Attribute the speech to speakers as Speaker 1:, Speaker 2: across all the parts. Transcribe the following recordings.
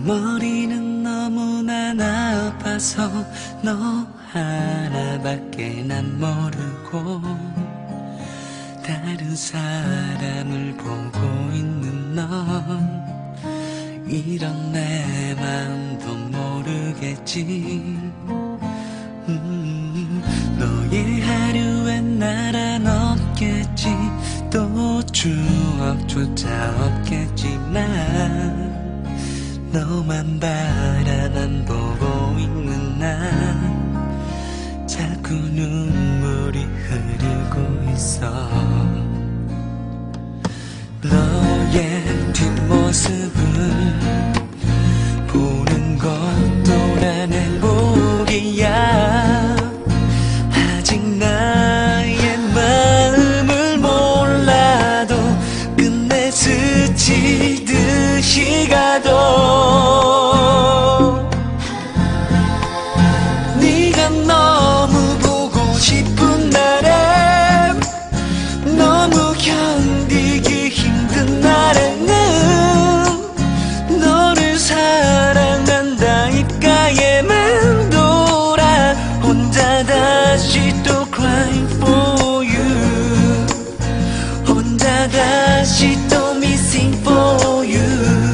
Speaker 1: 머리는 너무나 나빠서 너 하나밖에 난 모르고 다른 사람을 보고 있는 넌 이런 내 마음도 모르겠지. 너의 하루엔 나란 없겠지. 또 추억조차 없겠지만 너만 바라만 보고 있는 난 자꾸 눈물이 흐르고 있어. 너의 뒷모습을 보는 것도 난 행복이야. 아직 나의 마음을 몰라도 끝내 스치듯이 가도 네가 너무 보고 싶은 날에 너무 견디기 힘든 날에는 너를 사랑한다 입가에 맴돌아 혼자 다시 또 crying for you. 혼자 다시 또 missing for you.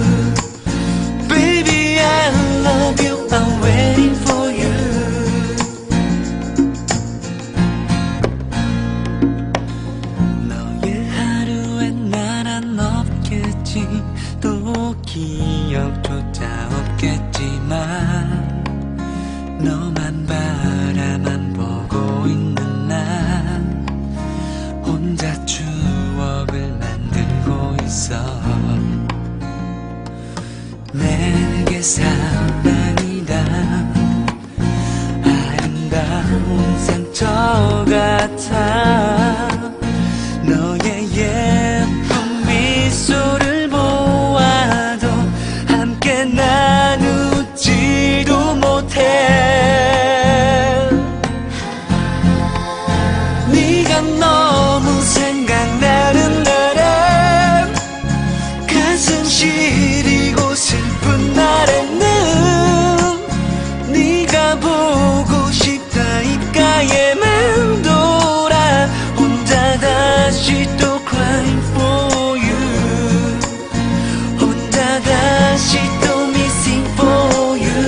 Speaker 1: Baby I love you, I'm waiting for you. 너의 하루엔 나란 없겠지. 또 기억조차 없겠지만 너만 바라만 보고 있는 난 혼자 추억을 만들고 있어. 내게 사랑이란 아름다운 상처 같아. 너의 예쁜 미소를 보아도 함께 나누지도 못해. 네가 너무 생각나는 날에 가슴 시리고 슬픈 날에는 네가 보고 싶다 입가에 맴돌아 혼자 다시 또 crying for you. 혼자 다시 또 missing for you.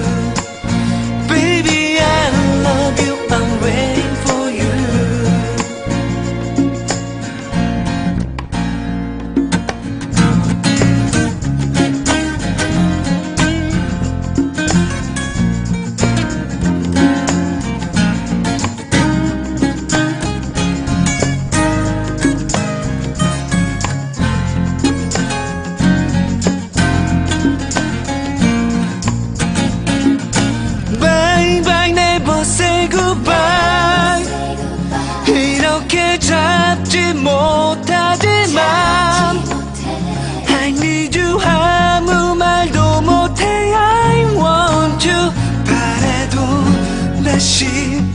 Speaker 1: Baby I love you, I'm waiting for you. Bye bye never say goodbye. 이렇게 잡지 못하지만 I need you 아무 말도 못해. I want you 바래도 다시